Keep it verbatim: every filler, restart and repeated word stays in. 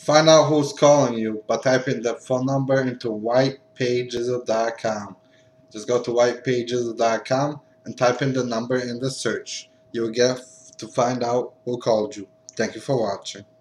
Find out who's calling you by typing the phone number into white pages dot com. Just go to white pages dot com and type in the number in the search. You'll get to find out who called you. Thank you for watching.